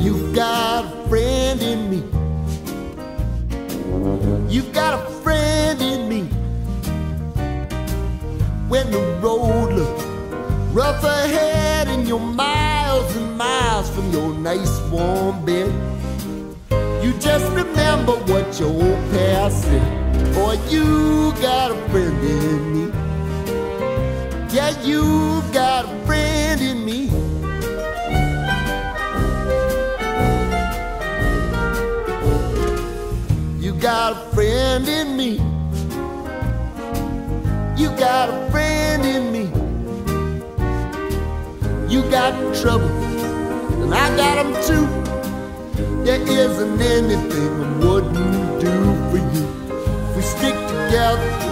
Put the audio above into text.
You've got a friend in me. You've got a friend in me. When the road looks rough ahead and you're miles and miles from your nice warm bed, you just remember what your old past said. Boy, you got a friend in me. Yeah, you've got a friend in me. You got a friend in me. You got a friend in me. You got trouble, and I got them too. There isn't anything I wouldn't do for you. If we stick together